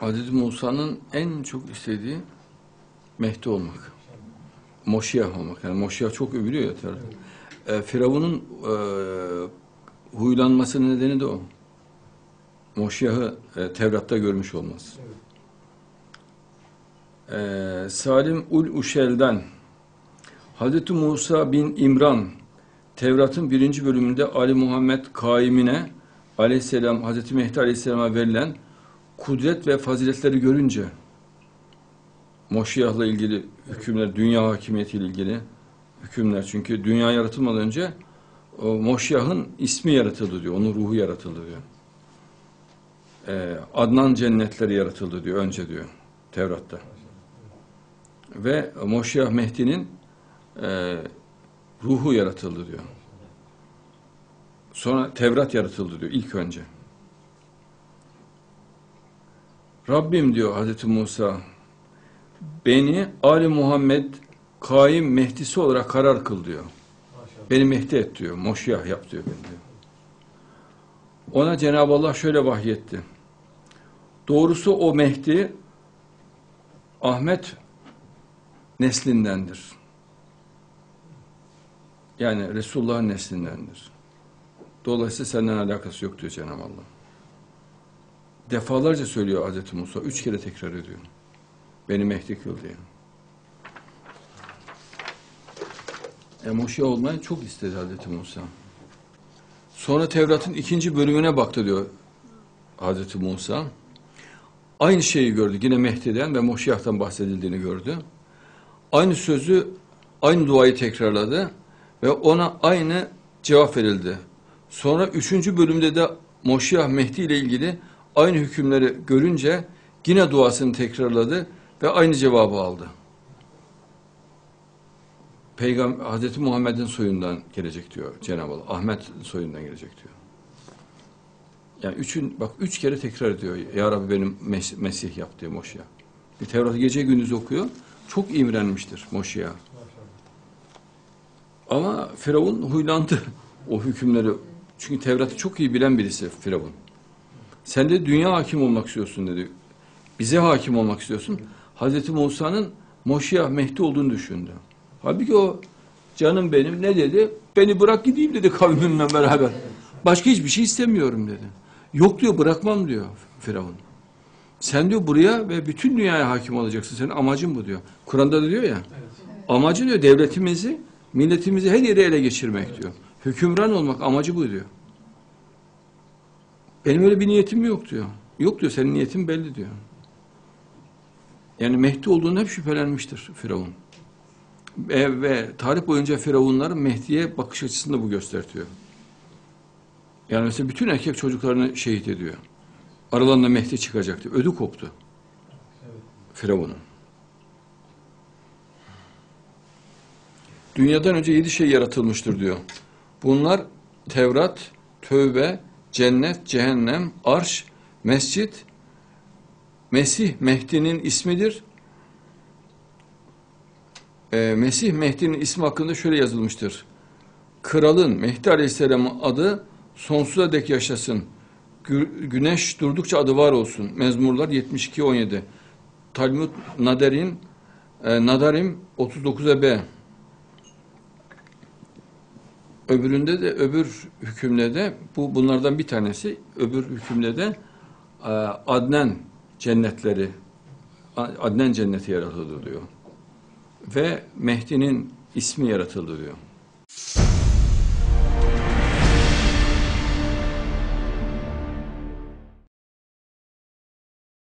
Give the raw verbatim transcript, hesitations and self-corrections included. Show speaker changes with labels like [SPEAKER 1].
[SPEAKER 1] Hazreti Musa'nın en çok istediği Mehdi olmak. Moşiyah olmak. Yani Moşiyah çok övülüyor ya. Evet. E, Firavun'un e, huylanmasının nedeni de o. Moşiyah'ı e, Tevrat'ta görmüş olması. Evet. E, Salim Ul-Uşel'den Hazreti Musa bin İmran Tevrat'ın birinci bölümünde Ali Muhammed Kaimine aleyhisselam, Hazreti Mehdi aleyhisselama verilen kudret ve faziletleri görünce Moşiyah'la ilgili hükümler, dünya hakimiyetiyle ilgili hükümler. Çünkü dünya yaratılmadan önce o Moşiyah'ın ismi yaratıldı diyor. Onun ruhu yaratıldı diyor. Ee, Adnan cennetleri yaratıldı diyor önce diyor Tevrat'ta. Ve Moşiyah Mehdi'nin e, ruhu yaratıldı diyor. Sonra Tevrat yaratıldı diyor ilk önce. Rabbim diyor Hazreti Musa, beni Ali Muhammed Kaim Mehdisi olarak karar kıl diyor. Maşallah. Beni Mehdi et diyor. Moşiyah yap diyor beni diyor. Ona Cenab-ı Allah şöyle vahyetti. Doğrusu o Mehdi Ahmet neslindendir. Yani Resulullah'ın neslindendir. Dolayısıyla senden alakası yok diyor Cenab-ı Allah. Defalarca söylüyor Hazreti Musa. Üç kere tekrar ediyor. Beni Mehdi kıl diye. E, Moşiyah olmayı çok istedi Hazreti Musa. Sonra Tevrat'ın ikinci bölümüne baktı diyor Hazreti Musa. Aynı şeyi gördü. Yine Mehdi'den ve Moşiyah'tan bahsedildiğini gördü. Aynı sözü, aynı duayı tekrarladı ve ona aynı cevap verildi. Sonra üçüncü bölümde de Moşiyah Mehdi ile ilgili aynı hükümleri görünce yine duasını tekrarladı ve aynı cevabı aldı. Peygamber Hazreti Muhammed'in soyundan gelecek diyor Cenab-ı Allah. Ahmet soyundan gelecek diyor. Yani üçün, bak üç kere tekrar ediyor. Ya Rabbi benim mes Mesih yap diyor Moşiyah. Bir Tevrat'ı gece gündüz okuyor. Çok imrenmiştir Moşiyah. Ama Firavun huylandı o hükümleri. Çünkü Tevrat'ı çok iyi bilen birisi Firavun. Sen de dünya hakim olmak istiyorsun dedi. Bize hakim olmak istiyorsun. Hazreti Musa'nın Moşiyah Mehdi olduğunu düşündü. Halbuki o canım benim ne dedi? Beni bırak gideyim dedi kavminle beraber. Başka hiçbir şey istemiyorum dedi. Yok diyor bırakmam diyor Firavun. Sen diyor buraya ve bütün dünyaya hakim olacaksın. Senin amacın bu diyor. Kur'an'da da diyor ya. Amacı diyor devletimizi, milletimizi her yere ele geçirmek diyor. Hükümran olmak amacı bu diyor. Benim öyle bir niyetim yok diyor. Yok diyor senin niyetin belli diyor. Yani Mehdi olduğunu hep şüphelenmiştir Firavun. Ve, ve tarih boyunca Firavunların Mehdi'ye bakış açısını da bu göstertiyor. Yani mesela bütün erkek çocuklarını şehit ediyor. Aralarında Mehdi çıkacak diyor. Ödü koptu. Evet. Firavun'un. Dünyadan önce yedi şey yaratılmıştır diyor. Bunlar Tevrat, Tövbe, Cennet, Cehennem, Arş, Mescit, Mesih Mehdi'nin ismidir. Ee, Mesih Mehdi'nin ismi hakkında şöyle yazılmıştır. Kralın Mehdi Aleyhisselam'ın adı sonsuza dek yaşasın. Gü güneş durdukça adı var olsun. Mezmurlar yetmiş iki on yedi. Talmud Naderin e, Nadarim otuz dokuza B. Öbüründe de öbür hükümde de bu bunlardan bir tanesi. Öbür hükümde de e, Adnan cennetleri Adnan cenneti yaratıldı diyor. Ve Mehdi'nin ismi yaratıldı diyor.